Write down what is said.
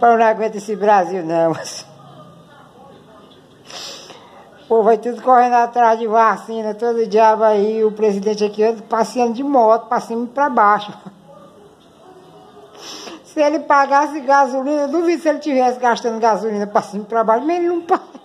Eu não aguento esse Brasil, não. O povo vai tudo correndo atrás de vacina, todo diabo aí. O presidente aqui anda passeando de moto, pra cima e pra baixo. Se ele pagasse gasolina, eu duvido se ele estivesse gastando gasolina pra cima e pra baixo, mas ele não paga.